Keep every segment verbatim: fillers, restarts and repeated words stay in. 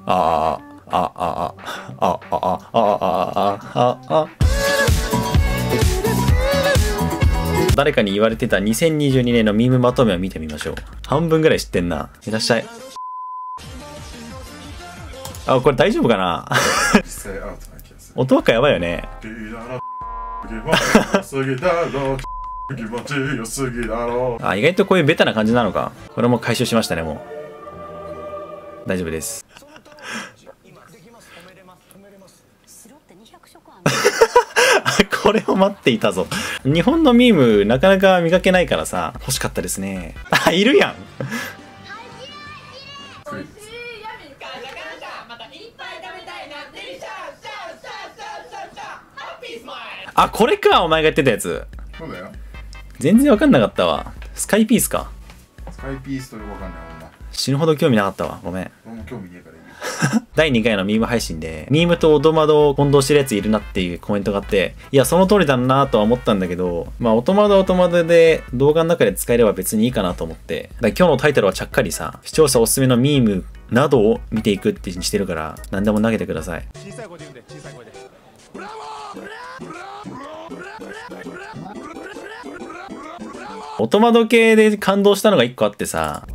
ああ、あ、あ、あ、あ、あ、あ、あ、あ、あ、あ、誰かに言われてたにせんにじゅうにねんのミームまとめを見てみましょう。半分ぐらい知ってんな。いらっしゃい。あ、これ大丈夫かな音ばっかやばいよね。あ、意外とこういうベタな感じなのか。これも回収しましたね、もう。大丈夫です。これを待っていたぞ。日本のミームなかなか見かけないからさ、欲しかったですね。あ、いるやん。あ、これか、お前が言ってたやつ。 そうだよ。 全然わかんなかったわ。スカイピースか。 スカイピースとよくわかんないもんな。 死ぬほど興味なかったわ。ごめん。 俺も興味ねえからいい。 だいにかいのミーム配信で、ミームとオトマドを混同してるやついるなっていうコメントがあって、いや、その通りだなとは思ったんだけど、まあ、オトマドはオトマドで動画の中で使えれば別にいいかなと思って、だ今日のタイトルはちゃっかりさ、視聴者おすすめのミームなどを見ていくってしてるから、何でも投げてください。小さい声で言うんで、小さい声で。ブラボー！オトマド系で感動したのがいっこあってさ、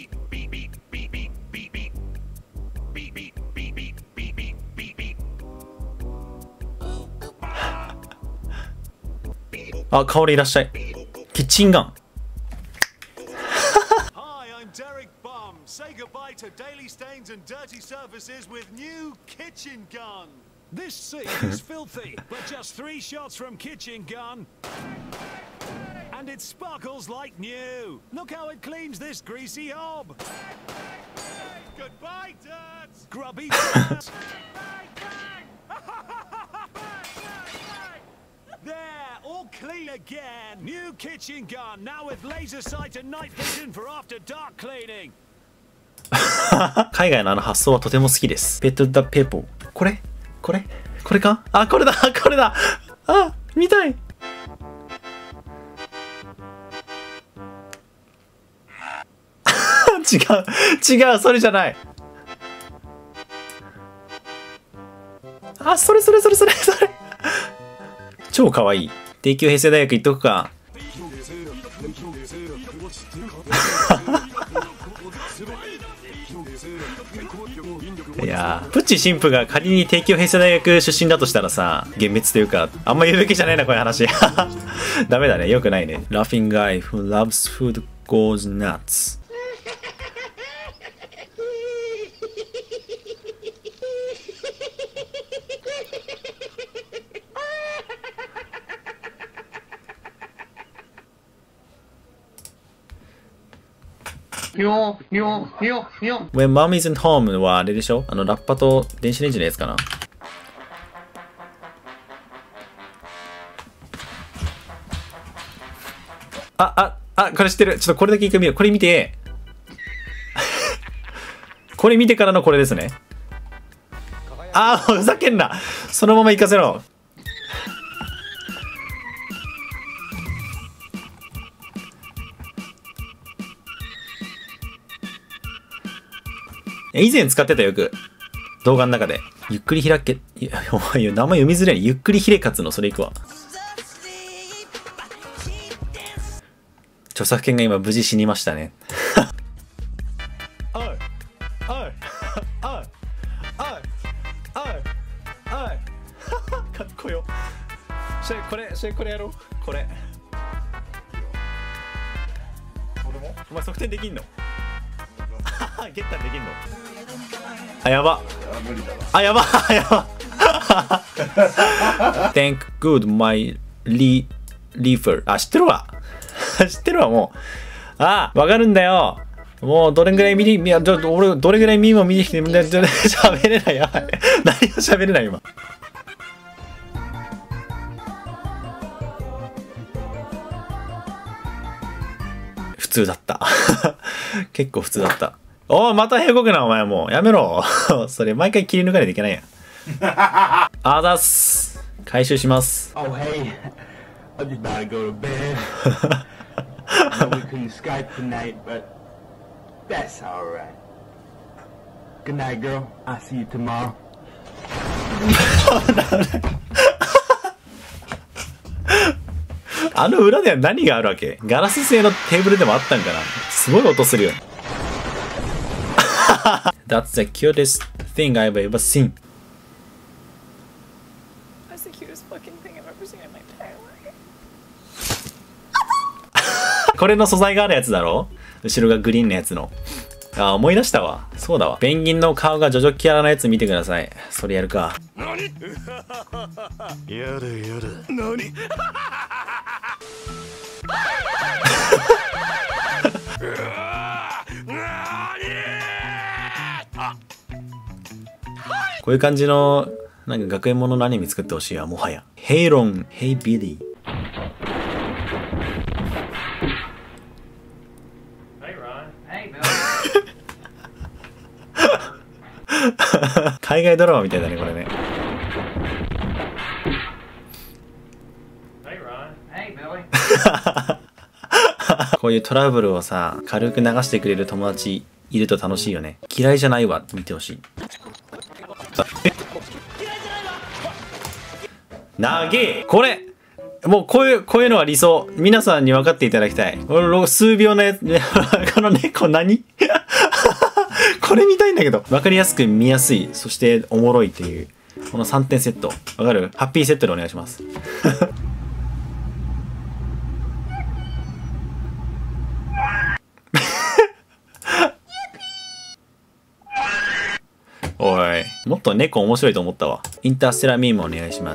あ、香りいらっしゃい。キッチンガン。 Hi, I'm Derek Bum. Say goodbye to daily stains and dirty surfaces with new Kitchen Gun. This scene is filthy, but just three shots from Kitchen Gun. And it sparkles like new. Look how it cleans this greasy hob. Goodbye, dirt. Grubby dirt. There, all clean again. New Kitchen Gun, now with laser sight and night vision for after dark cleaning. 海外のあの発想はとても好きです。ペットダペーポー。これこれこれかあ、これだこれだあ、見たい違う違う、それじゃない。あ、それそれそれそれそれ超かわいい。帝京平成大学行っとくか。いやー、プッチ神父が仮に帝京平成大学出身だとしたらさ、幻滅というか、あんま言うべきじゃないな、こういう話。ダメだね、よくないね。Laughing guy who loves food goes nuts. にょにょにょにょ When Mom isn't home はあれでしょ、あのラッパと電子レンジのやつかな。あ、あ、あ、これ知ってる。ちょっとこれだけ一回見よう。これ見て。これ見てからのこれですね。あー、ふざけんな。そのまま行かせろ。以前使ってたよく動画の中でゆっくり開け、いやお前名前読みづらい。ゆっくりヒレカツのそれいくわ。著作権が今無事死にましたね。おいおいおいおいおいおいかっこよ。それこれそれこれやろう。これ俺もお前側転できんの？ゲッターできんの？あ、やば。あ、やば。やば。Thank good my re reefer。あ、知ってるわ。知ってるわ、もう。あ、わかるんだよ。もう、どれぐらい見に、いや、俺、どれぐらい見も見に来て、喋れない。やばい。何も喋れない、今。普通だった。結構普通だった。おー、また兵国な、お前もう。やめろ。それ、毎回切り抜かないといけないやん。あざっす。回収します。 Oh, hey. I'm just about to go to bed. I know we couldn't Skype tonight, but that's alright. Good night, girl. I'll see you tomorrow. あの裏では何があるわけ？ガラス製のテーブルでもあったんかな？すごい音するよ。That's the cutest thing I've ever seen. That's the cutest fucking thing I've ever seen in my entire life. これの素材があるやつだろ？後ろがグリーンのやつの。あ、思い出したわ。そうだわ。ペンギンの顔がジョジョキャラのやつ見てください。それやるか。 何？やだやだ。何？ こういう感じのなんか学園もののアニメ作ってほしいわ、もはや。ヘイロン、ヘイビリー。海外ドラマみたいだね、これね。こういうトラブルをさ、軽く流してくれる友達いると楽しいよね。嫌いじゃないわ、見てほしい。なげえこれもうこういう、こういうのは理想。皆さんに分かっていただきたい。この数秒のやつ、この猫何これ見たいんだけど。分かりやすく見やすい。そしておもろいっていう。このさんてんセット。わかる？ハッピーセットでお願いします。おい。もっと猫面白いと思ったわ。インターステラーミームお願いします。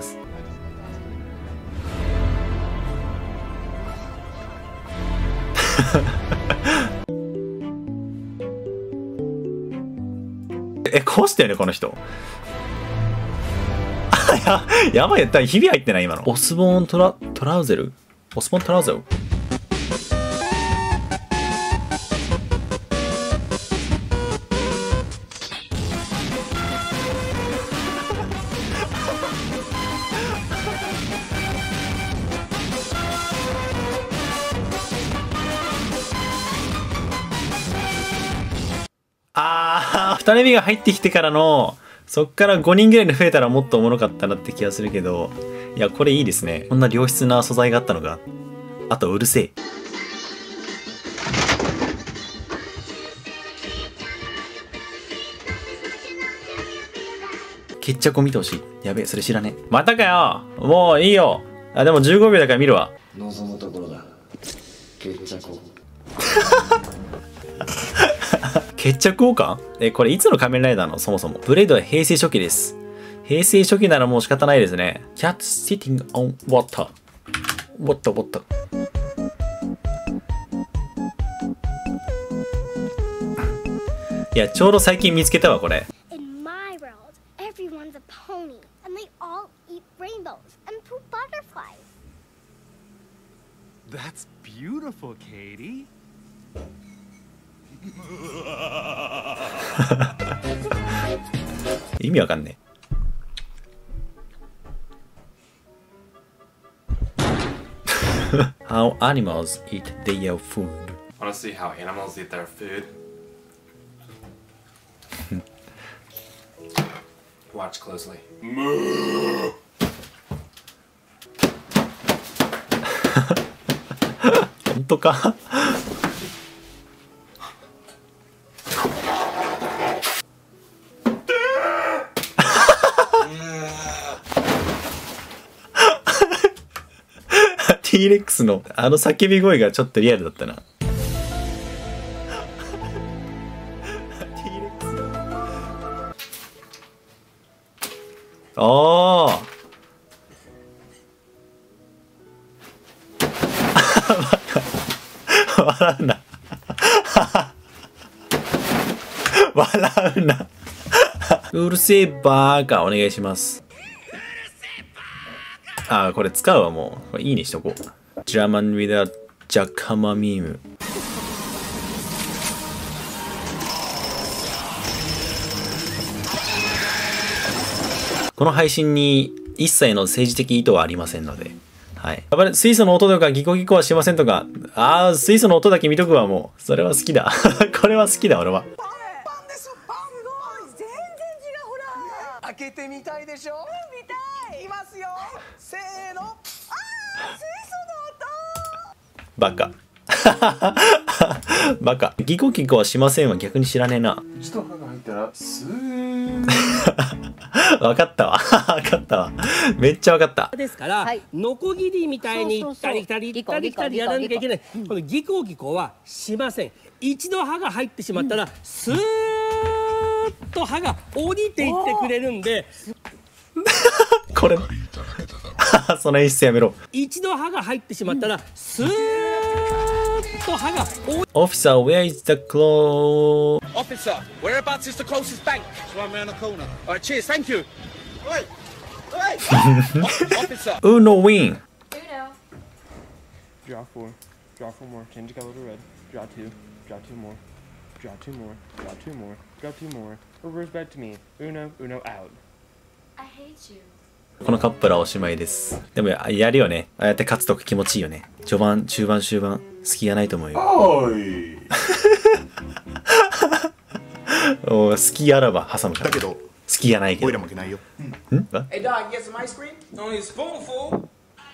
え、こうしたよね、この人。や、やばい、だ、ひび入ってない、今の。オスボーントラ、トラウゼルオスボーントラウゼルあー、二人目が入ってきてからの、そっからごにんぐらいに増えたらもっとおもろかったなって気がするけど、いや、これいいですね。こんな良質な素材があったのが。あと、うるせえ。決着を見てほしい。やべえ、それ知らねえ。またかよ。もういいよ。あ、でもじゅうごびょうだから見るわ。 望むところだ。決着を。 決着王冠？え、これいつの仮面ライダーのそもそも。ブレードは平成初期です。平成初期ならもう仕方ないですね。Cat sitting on water. Water, water. いや、ちょうど最近見つけたわ、これ。 In my world, everyone's a pony, and they all eat rainbows and poop butterflies. That's beautiful, Katie. 意味わかんねえ。How animals eat their food. I want to see how animals eat their food. Watch closely. 本当か？ティーレックス のあの叫び声がちょっとリアルだったな。ああ。笑うな。笑うな。うるせえバーカお願いします。ああ、これ使うわ、もう。これいいにしとこう。ジャーマン・ウィダ・ジャカマミーム。この配信に一切の政治的意図はありませんので。はい。やっぱり水素の音とかギコギコはしませんとか。ああ、水素の音だけ見とくわ、もう。それは好きだ。これは好きだ、俺は。 開けてみたいでしょ。見たい。いきますよ。せーの。ああ、水素の音。 バカ。バカ。ギコギコはしませんは逆に知らねえな。 一と歯が入ったらスーわかったわ。わかったわ。めっちゃわかった。 ですから、ノコギリみたいに行ったり来たり行ったり来たりやらなきゃいけない。このギコギコはしません。一度歯が入ってしまったら、スーッと歯が降りていってくれるんで。 これ。その演出やめろ。 一度歯が入ってしまったら、スーッと歯が。 Officer, where is the close? Officer, whereabouts is the closest bank? It's right around the corner. All right, cheers, thank you. Wait, wait. Officer. Uno win. Draw four. Draw four more. Change color to red. Draw two. Draw two more. Draw two more. Draw two more. Draw two more. Reverse back to me. Uno, Uno out. I hate you. このカップルはおしまいです。でもやるよね。ああやって勝つと気持ちいいよね。序盤、中盤、終盤、隙がないと思うよ。 おいお隙あらば挟むから。 だけど隙がないけど。 オイラ負けないよ。 ん？わ Hey dog, get some ice cream? Only a spoonful.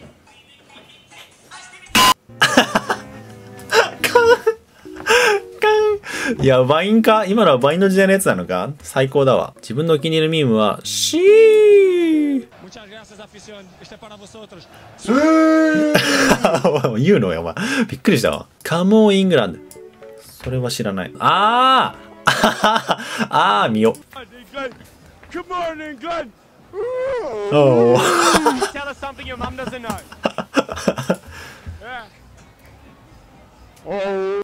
いや、バインか今のはバインの時代のやつなのか最高だわ。自分のお気に入りのミームは、シー言うのよ、お前。びっくりしたわ。カモンイングランド。それは知らない。あーあー、見よ。 Good morning, Glenn. Oh. Tell us something your mum doesn't know. Yeah. Oh.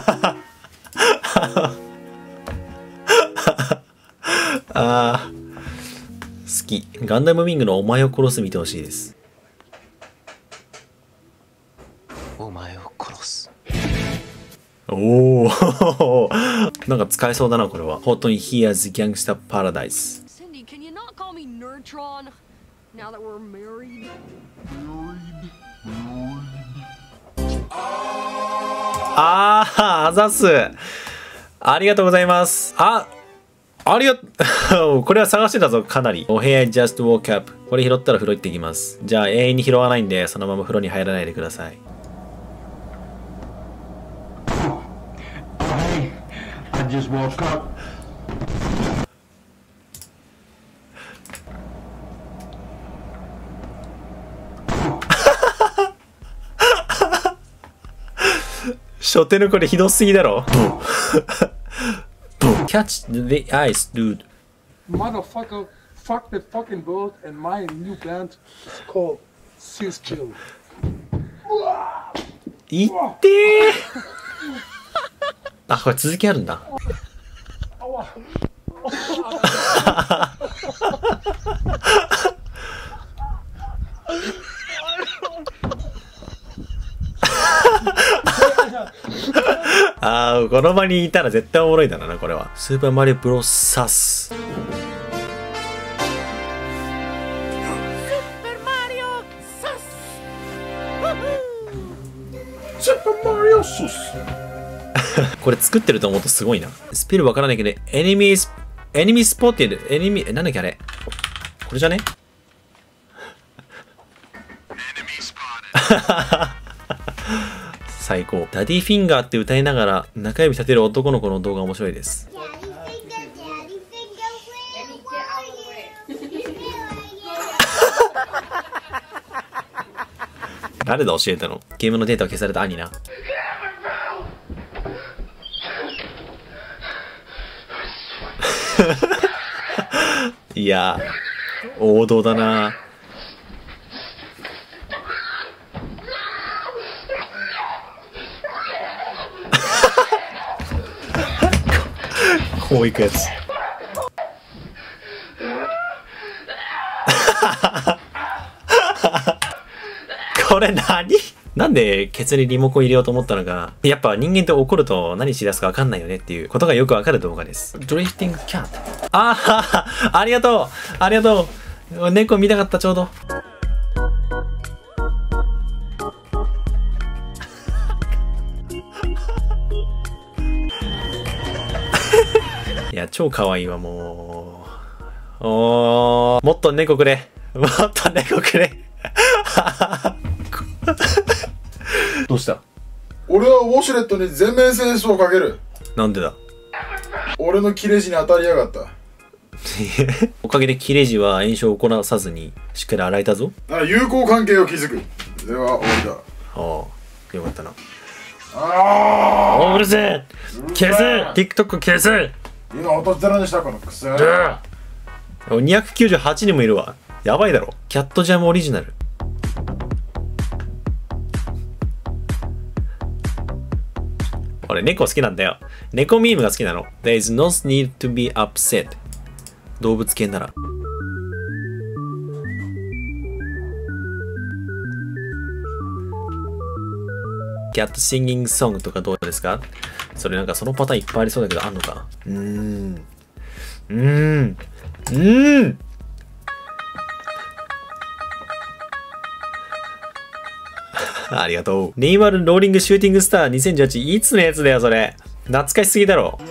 あー好き。ガンダムウィングのお前を殺す見てほしいです。 お前を殺す。 おおなんか使えそうだなこれは。本当に Here's Gangsta Paradise。 Cindy, can you not call me Nerdtron now that we're married? あーあざす。ありがとうございます。あありがとう。これは探してたぞ、かなり。お部屋 just woke up。これ拾ったら風呂行ってきます。じゃあ永遠に拾わないんで、そのまま風呂に入らないでください。 I just woke up. 初手のこれひどすぎだろ。Catch the ice, dude. Motherfucker, fuck the fucking boat, and my new band is called Sis Chill. いってー。あ、これ続きあるんだ。ああ、この場にいたら絶対おもろいだろうな、これは。スーパーマリオブロスサス。 Super Mario Sus! スーパーマリオスこれ作ってると思うとすごいな。スペルわからないけど、エニミース、エニミースポッティエニミー、なんだっけあれ。これじゃね最高。ダディフィンガーって歌いながら中指立てる男の子の動画面白いです。誰だ教えたの？ゲームのデータを消された兄な。いや王道だな。こういくやつ。これ何？なんでケツにリモコン入れようと思ったのか。やっぱ人間って怒ると何しだすか分かんないよねっていうことがよくわかる動画です。ドリフティングキャット。ああ、ありがとうありがとう。猫見たかったちょうど。いや超可愛いわもう。 おー、もっと猫くれ。もっと猫くれ。どうした？ 俺はウォシュレットに全面戦争をかける。 なんでだ？ 俺の切れ字に当たりやがった。 おかげで切れ字は炎症を起こらさずにしっかり洗えたぞ。 なら友好関係を築く。では終わりだ。 ああ、よかったな。 ああ、うるせえ。消せ !TikTok 消せ。 今落としゼロにしたこのクソ。 にひゃくきゅうじゅうはちにんもいるわ。やばいだろ。キャットジャムオリジナル。俺猫好きなんだよ。猫ミームが好きなの。There is no need to be upset。動物系なら。キャットシンギングソングとかどうですか？それなんかそのパターンいっぱいありそうだけどあんのか？うーん。うーん。うーん。ありがとう。ネイマールローリングシューティングスターにせんじゅうはち。いつのやつだよ、それ。懐かしすぎだろ。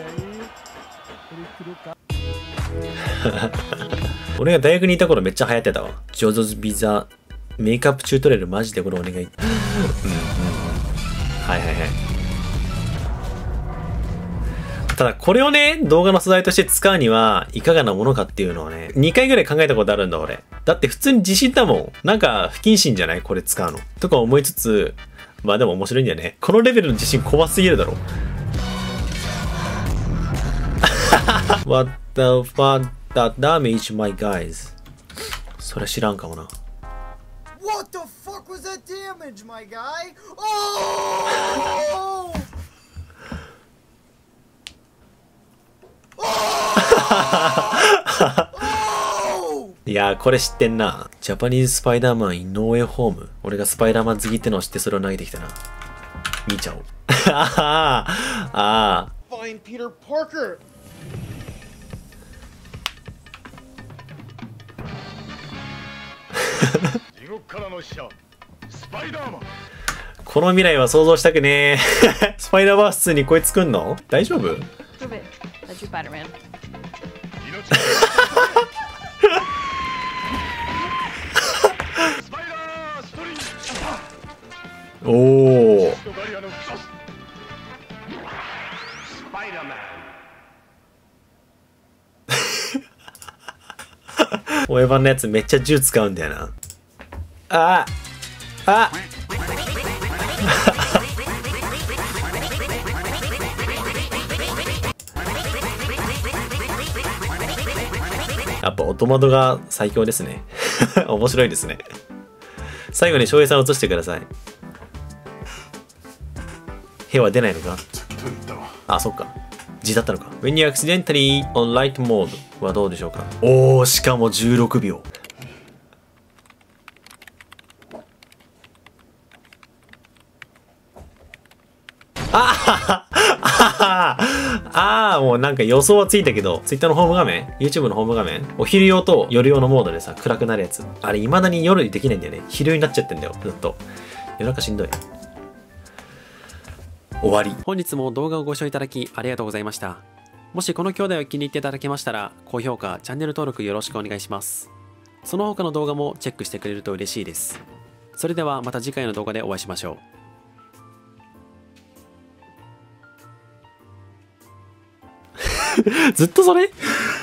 俺が大学にいた頃めっちゃ流行ってたわ。ジョジョズビザメイクアップチュートリアルマジでこれお願い。うんうん。はいはいはい。ただこれをね、動画の素材として使うにはいかがなものかっていうのをね、にかいぐらい考えたことあるんだ俺。だって普通に自信だもん。なんか不謹慎じゃないこれ使うの。とか思いつつ、まあでも面白いんだよね。このレベルの自信怖すぎるだろ。What the fuck that damage my guys? それ知らんかもな。 What the fuck was that damage, my guy? Oh! いやーこれ知ってんな。ジャパニーズスパイダーマンインノーウェイホーム。俺がスパイダーマン好きってのを知ってそれを投げてきたな。見ちゃおう。ああああ。 Find Peter Parker. 地獄からの使者スパイダーマン。 この未来は想像したくねえ。スパイダーバースにこいつ来んの？大丈夫？おお。おエヴァンのやつめっちゃ銃使うんだよな。ああやっぱオトマドが最強ですね。面白いですね。最後に翔平さんを映してください。兵は出ないのか？あ、そっか。G だったのか。When you accidentally on light mode はどうでしょうか？おー、しかもじゅうろくびょう。ああああ、もうなんか予想はついたけど、Twitter のホーム画面、YouTube のホーム画面、お昼用と夜用のモードでさ、暗くなるやつ。あれ、未だに夜にできないんだよね。昼になっちゃってんだよ、ずっと。夜中しんどい。終わり。 本日も動画をご視聴いただきありがとうございました。もしこの兄弟を気に入っていただけましたら、高評価、チャンネル登録よろしくお願いします。その他の動画もチェックしてくれると嬉しいです。それではまた次回の動画でお会いしましょう。 ずっとそれ